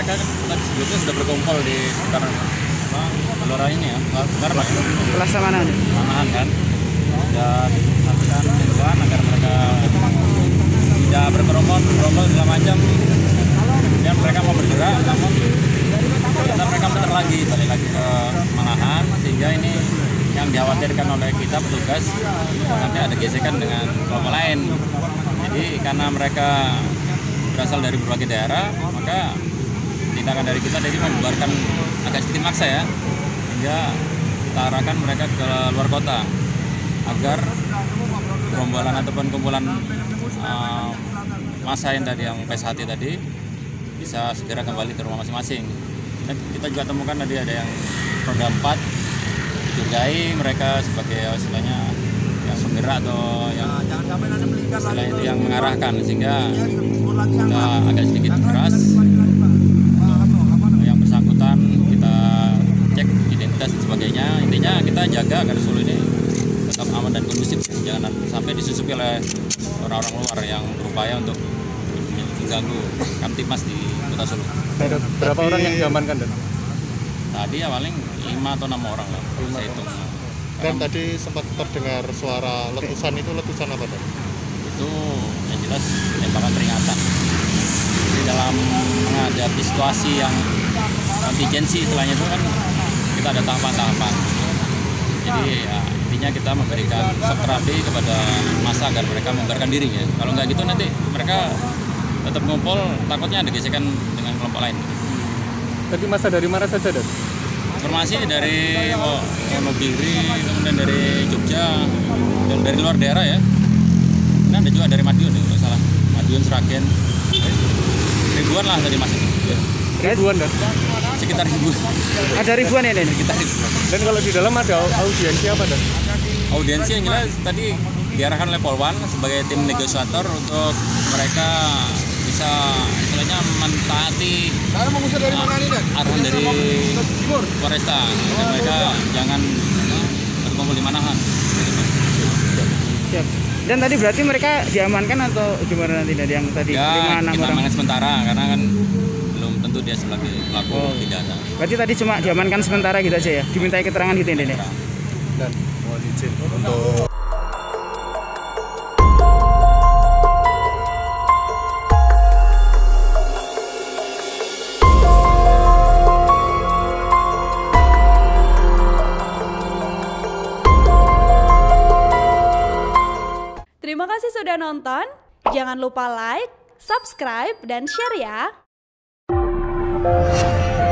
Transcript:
mereka kan tadi sebelumnya sudah berkumpul di sekitar Gelora ini ya, karena Laksamana Manahan kan, dan melakukan himbauan agar mereka tidak berkerumun segala macam. Dan mereka mau bergerak, namun ternyata mereka muter lagi, balik lagi ke Manahan, sehingga ini yang dikhawatirkan oleh kita petugas nanti ada gesekan dengan kelompok lain. Jadi karena mereka berasal dari berbagai daerah, maka tindakan dari kita tadi membubarkan agak sedikit maksa ya, hingga kita arahkan mereka ke luar kota agar gerombolan ataupun kumpulan massa yang tadi yang PSHT tadi bisa segera kembali ke rumah masing-masing. Dan kita juga temukan tadi ada yang roda 4 dicurigai mereka sebagai istilahnya yang penggerak atau yang istilahnya itu yang mengarahkan, sehingga kita agak sedikit keras. Yang bersangkutan kita cek identitas dan sebagainya. Intinya kita jaga agar Solo ini tetap aman dan kondusif, jangan sampai disusupi oleh orang-orang luar yang berupaya untuk mengganggu Kamtipmas di Kota Solo. Berapa orang yang diamankan, Dan? Tadi ya paling 5 atau 6 orang lah, saya hitung. Dan tadi sempat terdengar suara letusan, itu letusan apa, Dan? Itu yang jelas tembakan peringatan. Di dalam menghadapi situasi yang kontingensi istilahnya itu kan kita ada tahapan-tahapan. Jadi ya, intinya kita memberikan shock terapi kepada massa agar mereka membubarkan diri ya. Kalau nggak gitu nanti mereka tetap ngumpul, takutnya ada gesekan dengan kelompok lain. Tadi masa dari mana saja, Dan? Informasi dari Wonogiri, kemudian dari Jogja, dan dari luar daerah ya. Nah, ada juga dari Madiun ya, kalau salah. Madiun, Sragen. Ribuan lah tadi masuk. Ribuan, Dan? Sekitar ribuan. ada ribuan ya ini. Sekitar ribuan. Dan kalau di dalam ada audiensi apa, Dan? Audiensi yang jelas tadi diarahkan oleh Polwan sebagai tim negosiator untuk mereka bisa istilahnya mentaati arahan dari Polresta. Dan mereka jangan berkumpul di Manahan. Siap. Dan tadi berarti mereka diamankan atau gimana nanti dari yang tadi Ya, 5-6 kita orang? amankan sementara karena kan belum tentu dia sebagai pelaku pidana. Berarti tadi cuma diamankan sementara gitu aja ya? Dimintai keterangan gitu ini ya? Dan mohon izin untuk Terima kasih sudah nonton. Jangan lupa like, subscribe, dan share ya.